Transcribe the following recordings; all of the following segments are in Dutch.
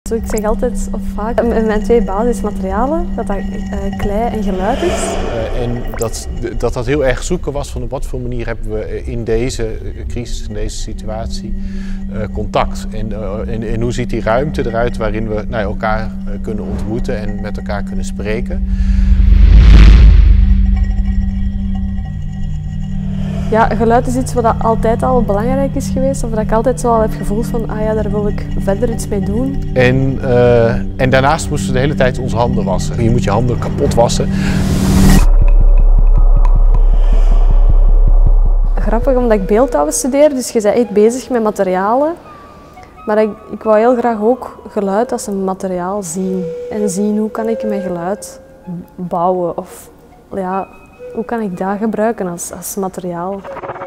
Ik zeg altijd of vaak mijn twee basismaterialen, dat klei en geluid is. En dat heel erg zoeken was van op wat voor manier hebben we in deze crisis, in deze situatie, contact. En hoe ziet die ruimte eruit waarin we elkaar kunnen ontmoeten en met elkaar kunnen spreken. Ja, geluid is iets wat altijd al belangrijk is geweest, of dat ik altijd zo al heb gevoeld van, ja, daar wil ik verder iets mee doen. En daarnaast moesten we de hele tijd onze handen wassen. Je moet je handen kapot wassen. Grappig, omdat ik beeldhouwen studeer, dus je bent echt bezig met materialen. Maar ik wou heel graag ook geluid als een materiaal zien. En zien hoe kan ik mijn geluid bouwen, of ja, hoe kan ik dat gebruiken als materiaal.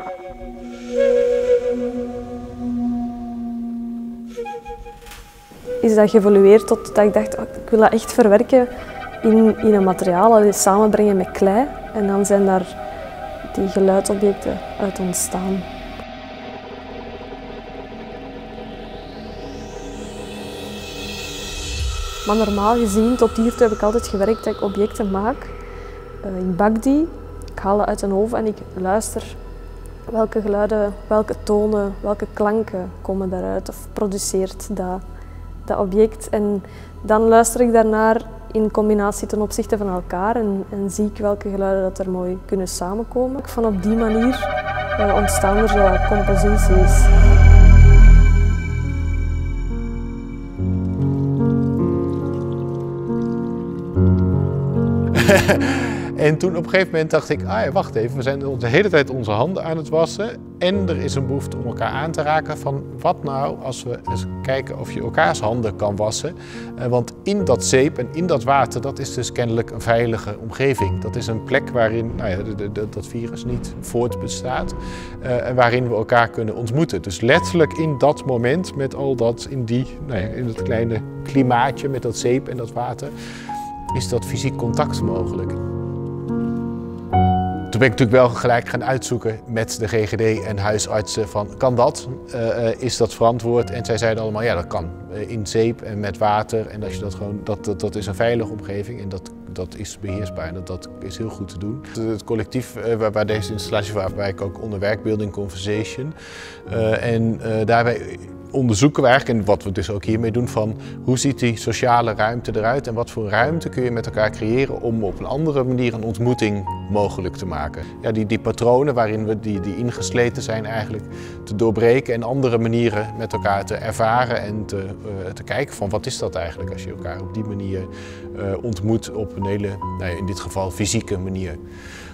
Is dat geëvolueerd tot dat ik dacht, ik wil dat echt verwerken in een materiaal, dat samenbrengen met klei. En dan zijn daar die geluidsobjecten uit ontstaan. Maar normaal gezien, tot hiertoe heb ik altijd gewerkt dat ik objecten maak. Ik bak die, ik haal dat uit een oven en ik luister welke geluiden, welke tonen, welke klanken komen daaruit of produceert dat object. En dan luister ik daarnaar in combinatie ten opzichte van elkaar en zie ik welke geluiden dat er mooi kunnen samenkomen. Van op die manier ontstaan er zo composities. En toen op een gegeven moment dacht ik, wacht even, we zijn de hele tijd onze handen aan het wassen. En er is een behoefte om elkaar aan te raken van wat nou als we eens kijken of je elkaars handen kan wassen. Want in dat zeep en in dat water, dat is dus kennelijk een veilige omgeving. Dat is een plek waarin dat virus niet voortbestaat en waarin we elkaar kunnen ontmoeten. Dus letterlijk in dat moment met al dat, in dat kleine klimaatje met dat zeep en dat water, is dat fysiek contact mogelijk. Toen ben ik natuurlijk wel gelijk gaan uitzoeken met de GGD en huisartsen van, kan dat? Is dat verantwoord? En zij zeiden allemaal, ja, dat kan. In zeep en met water. En als je dat gewoon, dat is een veilige omgeving en dat is beheersbaar en dat is heel goed te doen. Het collectief waar deze installatie waar ik ook onder werk, Building Conversation. Daarbij onderzoeken we eigenlijk, en wat we dus ook hiermee doen, van hoe ziet die sociale ruimte eruit en wat voor ruimte kun je met elkaar creëren om op een andere manier een ontmoeting mogelijk te maken. Ja, die patronen waarin we die ingesleten zijn eigenlijk te doorbreken en andere manieren met elkaar te ervaren en te kijken van wat is dat eigenlijk als je elkaar op die manier ontmoet op een hele, in dit geval fysieke manier.